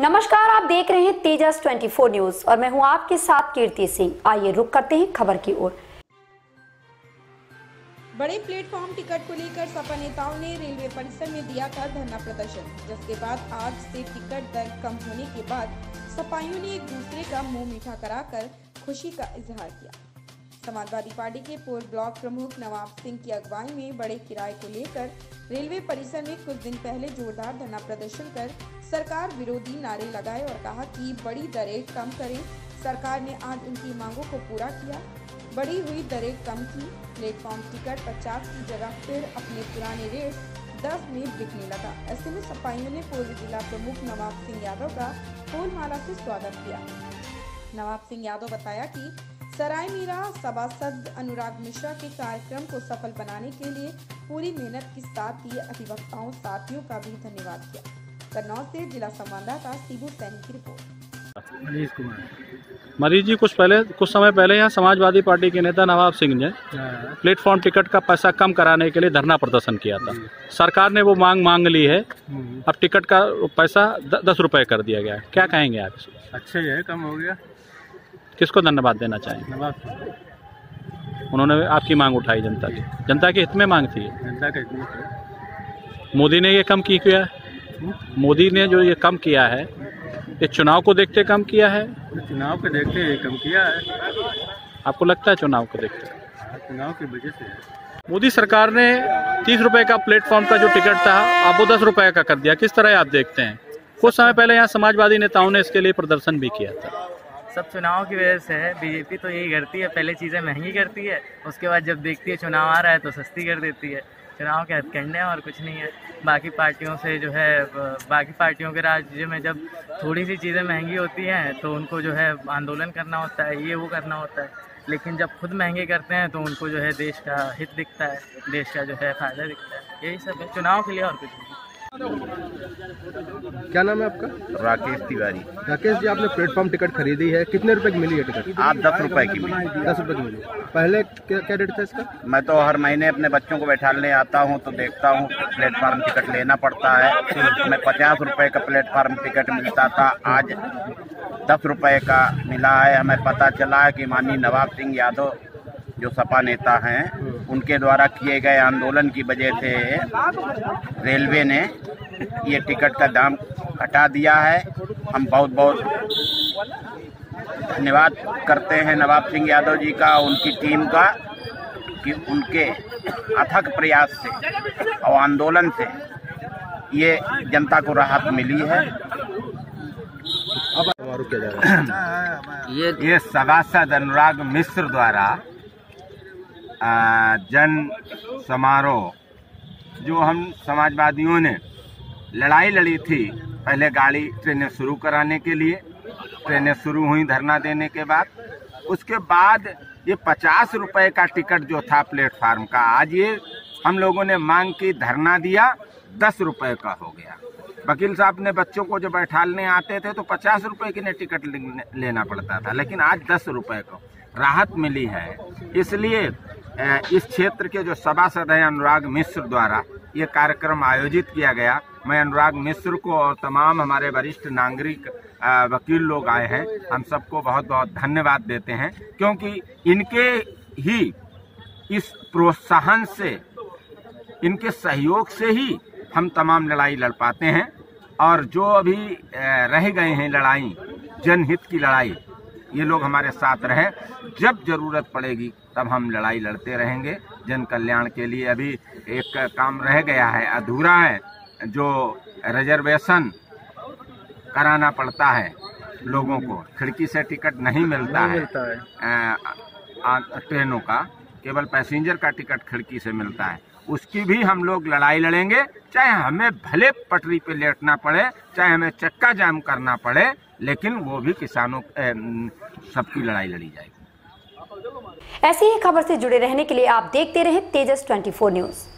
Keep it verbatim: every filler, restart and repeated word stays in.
नमस्कार, आप देख रहे हैं तेजस चौबीस न्यूज और मैं हूं आपके साथ कीर्ति सिंह। आइए रुक करते हैं खबर की ओर। बड़े प्लेटफॉर्म टिकट को लेकर सपा नेताओं ने रेलवे परिसर में दिया था धरना प्रदर्शन, जिसके बाद आज से टिकट दर कम होने के बाद सपाइयों ने एक दूसरे का मुंह मीठा कराकर खुशी का इजहार किया। समाजवादी पार्टी के पूर्व ब्लॉक प्रमुख नवाब सिंह की अगुवाई में बड़े किराए को लेकर रेलवे परिसर में कुछ दिन पहले जोरदार धरना प्रदर्शन कर सरकार विरोधी नारे लगाए और कहा कि बड़ी दरें कम करें। सरकार ने आज उनकी मांगों को पूरा किया। बढ़ी हुई दरें कम की। प्लेटफॉर्म टिकट पचास की जगह फिर अपने पुराने रेट दस में बिकने लगा। ऐसे में सपाइयों ने पूर्व जिला प्रमुख नवाब सिंह यादव का फूलमाला से स्वागत किया। नवाब सिंह यादव बताया कि सराय मीरा सभासद अनुराग मिश्रा के कार्यक्रम को सफल बनाने के लिए पूरी मेहनत के साथ ही अधिवक्ताओं साथियों का भी धन्यवाद किया। कन्नौज से जिला संवाददाता शिबू सैनी की रिपोर्ट। मनीष कुमार मरीज जी, कुछ पहले कुछ समय पहले यहाँ समाजवादी पार्टी के नेता नवाब सिंह ने प्लेटफॉर्म टिकट का पैसा कम कराने के लिए धरना प्रदर्शन किया था। सरकार ने वो मांग मांग ली है। अब टिकट का पैसा द, दस रुपए कर दिया गया है। क्या कहेंगे आप इसको? अच्छा ही है, कम हो गया। किसको धन्यवाद देना चाहेंगे? उन्होंने आपकी मांग उठाई, जनता की जनता के हित में मांग थी। जनता के हित में। मोदी ने ये कम की किया है? मोदी ने जो ये कम किया है, ये चुनाव को देखते कम किया है? चुनाव को देखते ये कम किया है। आपको लगता है चुनाव को देखते? चुनाव की वजह से मोदी सरकार ने तीस रुपए का प्लेटफॉर्म का जो टिकट था अब वो दस रुपए का कर दिया। किस तरह आप देखते हैं? कुछ समय पहले यहाँ समाजवादी नेताओं ने इसके लिए प्रदर्शन भी किया था। सब चुनाव की वजह से है। बीजेपी तो यही करती है, पहले चीज़ें महंगी करती है, उसके बाद जब देखती है चुनाव आ रहा है तो सस्ती कर देती है। चुनाव के हथकंडे और कुछ नहीं है। बाकी पार्टियों से जो है बाकी पार्टियों के राज्य में जब थोड़ी सी चीज़ें महंगी होती हैं तो उनको जो है आंदोलन करना होता है, ये वो करना होता है। लेकिन जब खुद महंगे करते हैं तो उनको जो है देश का हित दिखता है, देश का जो है फायदा दिखता है। यही सब है चुनाव के लिए और कुछ नहीं। क्या नाम है आपका? राकेश तिवारी। राकेश जी, आपने प्लेटफॉर्म टिकट खरीदी है, कितने रुपए की मिली है टिकट? आप दस रुपए की मिली। दस रुपए की मिली। पहले क्या, क्या रेट था इसका? मैं तो हर महीने अपने बच्चों को बैठाने आता हूं तो देखता हूं प्लेटफॉर्म टिकट लेना पड़ता है। मैं पचास रुपए का प्लेटफॉर्म टिकट मिलता था, आज दस रुपए का मिला है। हमें पता चला है कि माननीय नवाब सिंह यादव जो सपा नेता हैं, उनके द्वारा किए गए आंदोलन की वजह से रेलवे ने ये टिकट का दाम घटा दिया है। हम बहुत बहुत धन्यवाद करते हैं नवाब सिंह यादव जी का, उनकी टीम का, कि उनके अथक प्रयास से और आंदोलन से ये जनता को राहत मिली है। ये ये सभासद अनुराग मिश्र द्वारा जन समारोह जो हम समाजवादियों ने लड़ाई लड़ी थी, पहले गाड़ी ट्रेनें शुरू कराने के लिए, ट्रेनें शुरू हुई धरना देने के बाद, उसके बाद ये पचास रुपए का टिकट जो था प्लेटफार्म का, आज ये हम लोगों ने मांग की, धरना दिया, दस रुपए का हो गया। वकील साहब ने बच्चों को जो बैठाने आते थे तो पचास रुपए की ने टिकट लेना पड़ता था, लेकिन आज दस रुपए को राहत मिली है। इसलिए इस क्षेत्र के जो सभासद हैं अनुराग मिश्र द्वारा ये कार्यक्रम आयोजित किया गया। मैं अनुराग मिश्र को और तमाम हमारे वरिष्ठ नागरिक वकील लोग आए हैं, हम सबको बहुत बहुत धन्यवाद देते हैं, क्योंकि इनके ही इस प्रोत्साहन से, इनके सहयोग से ही हम तमाम लड़ाई लड़ पाते हैं। और जो अभी रह गए हैं लड़ाई, जनहित की लड़ाई, ये लोग हमारे साथ रहे। जब जरूरत पड़ेगी तब हम लड़ाई लड़ते रहेंगे जन कल्याण के लिए। अभी एक काम रह गया है, अधूरा है, जो रिजर्वेशन कराना पड़ता है लोगों को, खिड़की से टिकट नहीं मिलता है, ट्रेनों का केवल पैसेंजर का टिकट खिड़की से मिलता है। उसकी भी हम लोग लड़ाई लड़ेंगे, चाहे हमें भले पटरी पे लेटना पड़े, चाहे हमें चक्का जाम करना पड़े, लेकिन वो भी किसानों सबकी लड़ाई लड़ी जाएगी। ऐसी ही खबर से जुड़े रहने के लिए आप देखते रहें तेजस चौबीस न्यूज।